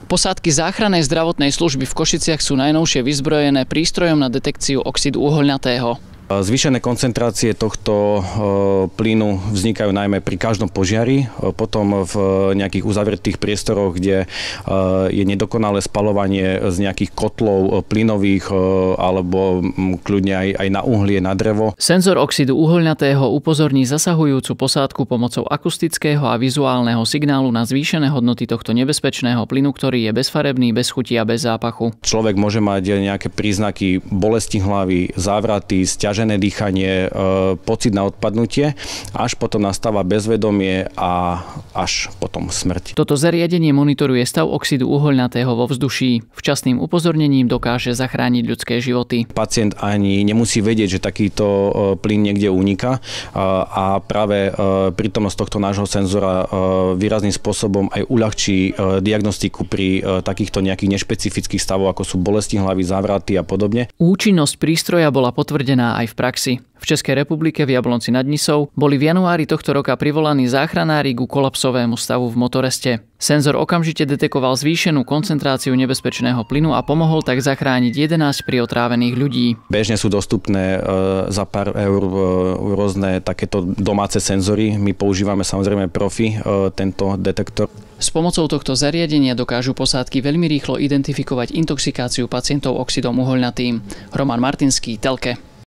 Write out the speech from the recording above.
Posádky záchrannej zdravotnej služby v Košiciach sú najnovšie vyzbrojené prístrojom na detekciu oxidu uhoľnatého. Zvýšené koncentrácie tohto plynu vznikajú najmä pri každom požiari, potom v nejakých uzavretých priestoroch, kde je nedokonalé spaľovanie z nejakých kotlov plynových alebo kľudne aj na uhlie, na drevo. Senzor oxidu uhoľnatého upozorní zasahujúcu posádku pomocou akustického a vizuálneho signálu na zvýšené hodnoty tohto nebezpečného plynu, ktorý je bezfarebný, bez chuti a bez zápachu. Človek môže mať nejaké príznaky bolesti hlavy, závraty, sťažené dýchanie, pocit na odpadnutie, až potom nastáva bezvedomie a až potom smrť. Toto zariadenie monitoruje stav oxidu uhoľnatého vo vzduší. Včasným upozornením dokáže zachrániť ľudské životy. Pacient ani nemusí vedieť, že takýto plyn niekde uniká a práve prítomnosť tohto nášho senzora výrazným spôsobom aj uľahčí diagnostiku pri takýchto nejakých nešpecifických stavoch, ako sú bolesti hlavy, závraty a podobne. Účinnosť prístroja bola potvrdená aj v praxi. V Českej republike v Jablonci nad Nisou boli v januári tohto roka privolaní záchranári ku kolapsovému stavu v Motoreste. Senzor okamžite detekoval zvýšenú koncentráciu nebezpečného plynu a pomohol tak zachrániť 11 priotrávených ľudí. Bežne sú dostupné za pár eur rôzne takéto domáce senzory. My používame samozrejme profi tento detektor. S pomocou tohto zariadenia dokážu posádky veľmi rýchlo identifikovať intoxikáciu pacientov oxidom uhoľnatým. Roman Martinský, Telke.